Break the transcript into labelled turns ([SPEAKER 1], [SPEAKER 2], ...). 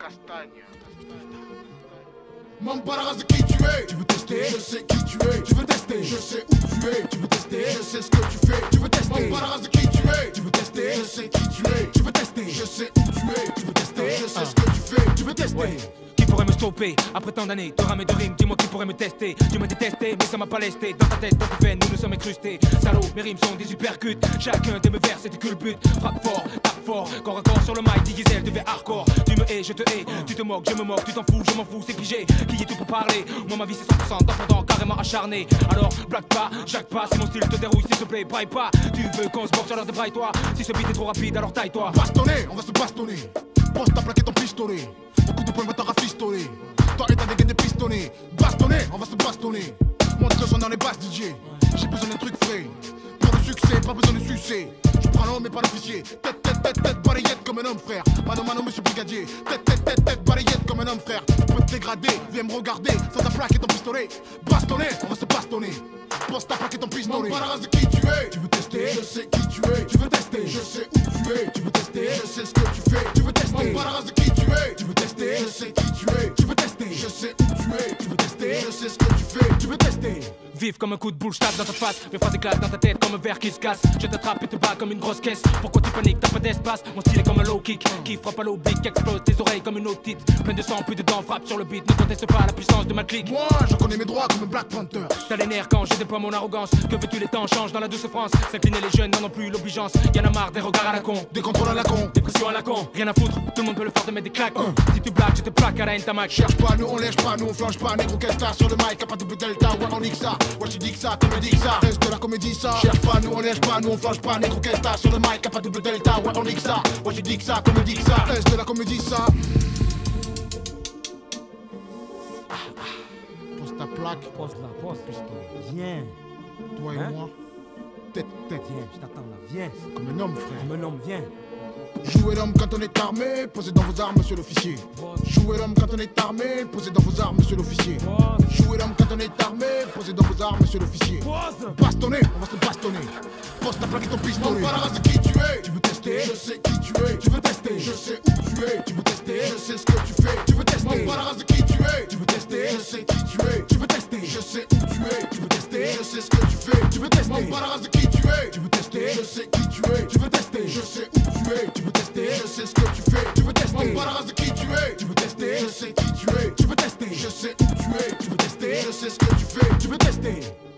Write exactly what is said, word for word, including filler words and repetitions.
[SPEAKER 1] castagne.
[SPEAKER 2] M'embarrasse de qui tu es. Tu veux tester? Je sais qui tu es. Tu veux tester? Je sais où tu es. Tu veux tester? Je sais ce que tu fais. Tu veux tester? M'embarrasse de qui tu es. Tu veux tester? Je sais qui tu es. Tu veux tester? Je sais où tu es. Tu veux tester? Je sais ce que tu fais. Tu veux tester?
[SPEAKER 3] Ouais. Qui pourrait me stopper après tant d'années de rames et de rimes? Dis-moi qui pourrait me tester. Tu m'as détesté mais ça m'a pas lesté. Dans ta tête, dans tes veines, nous nous sommes incrustés. Salaud, mes rimes sont des uppercuts. Chacun de mes vers c'était que le but. Frappe fort, tape fort, corps à corps sur le mic. Diesel devait hardcore. Tu me hais, je te hais. Tu te moques, je me moque. Tu t'en fous, je m'en fous, c'est pigé. Qui est tout pour parler? Moi ma vie c'est cent pour cent d'entendant carrément acharné. Alors blague pas, jacque pas. Si mon style te dérouille s'il te plaît, braille pas. Tu veux qu'on se boxe alors de braille toi. Si ce beat est trop rapide alors taille-toi.
[SPEAKER 2] Bastonner, on va se bastonner. Pense t'as plaqué ton pistolet. Au coup de poing va t'en rafistoler. Toi et ta dégaine de pistonner. Bastonner, on va se bastonner. Montre que je dans les basses D J. J'ai besoin d'un truc frais. Pour le succès, pas besoin de sucer. Je prends l'homme mais pas l'officier. Tête, tête, tête, tête, balayette comme un homme frère. Mano, mano, monsieur brigadier. Tête, tête, tête, tête, balayette comme un homme frère. Tu peux te dégrader, viens me regarder. Sans ta plaque et ton pistolet. Bastonner, on va se bastonner. Pense ta plaque et ton pistolet. M'embarrasse de qui tu es. Tu veux tester? Je sais qui tu es. Tu veux tester? Je sais où tu es. Tu veux tester? Je sais ce que tu fais. Tu veux tester? M'embarrasse de qui tu es. Tu veux tester? Je sais qui tu es. Tu veux tester? Je sais où tu es. Tu veux tester? Je sais ce que tu fais. Tu veux tester?
[SPEAKER 3] Vive comme un coup de boule, j'tape dans ta face. Mes phrases éclatent dans ta tête comme un verre qui se casse. Je t'attrape et te bats comme une grosse caisse. Pourquoi tu paniques, t'as pas d'espace? Mon style est comme un low kick qui frappe à l'oblique, qui explose tes oreilles comme une otite. Plein de sang, plus de dents, frappe sur le beat. Ne conteste pas la puissance de ma clique.
[SPEAKER 2] Moi, je connais mes droits comme un Black Panther.
[SPEAKER 3] T'as les nerfs quand je déploie mon arrogance. Que veux-tu, les temps changent dans la douce France. S'incliner les jeunes n'en ont plus l'obligeance. Y'en a marre des regards à la con,
[SPEAKER 2] des contrôles à la con,
[SPEAKER 3] des pressions à la con. Rien à foutre, tout le monde peut le faire de mettre des claques. uh. Si tu blagues, je te plaque à la haine ta mac.
[SPEAKER 2] Cherche pas, nous on lèche pas, nous on flanche pas. Négro Kesta sur le mic, capable double delta. Ouais, on nique ça, ouais, tu dis que ça, comme dit que ça. Reste de la comédie ça. Cherche pas, nous on lèche pas, nous on flanche pas. Négro Kesta sur le mic, capable double delta. Ouais, on nique ça, ouais, tu dis que ça, comme dit que ça. Reste de la comédie ça. Pose ta plaque.
[SPEAKER 4] Pose-la, pose, pistolet. Viens.
[SPEAKER 2] Toi et
[SPEAKER 4] hein?
[SPEAKER 2] moi. Tête, tête.
[SPEAKER 4] Viens, je t'attends là, viens.
[SPEAKER 2] Comme un homme, frère.
[SPEAKER 4] Comme un homme, viens.
[SPEAKER 2] Jouez l'homme quand on est armé, posez dans vos armes, monsieur l'officier. Jouez l'homme quand on est armé, posez dans vos armes, monsieur l'officier. Jouez l'homme quand on est armé, posez dans vos armes, monsieur l'officier. Bastonner, on va se bastonner. Pose ta plaque et ton pistolet. M'embarrasse de qui tu es. Tu veux tester? Je sais qui tu es. Tu veux tester? Je sais où tu es. Tu veux tester? Je sais ce que tu fais. Tu veux tester? M'embarrasse de qui tu es. Tu veux tester? Je sais qui tu es. Tu veux tester? Je sais où tu es. Tu veux tester? Je sais ce que tu fais. Tu veux tester? M'embarrasse de qui tu es. Tu veux tester? Je sais qui tu es. Tu veux tester? Je sais où tu es. Tu veux tester? Je sais ce que tu fais. Tu veux tester? M'embarrasse de qui tu es. Tu veux tester? Je sais qui tu es. Tu veux tester? Je sais où tu es. Tu veux tester? Je sais ce que tu fais. Tu veux tester?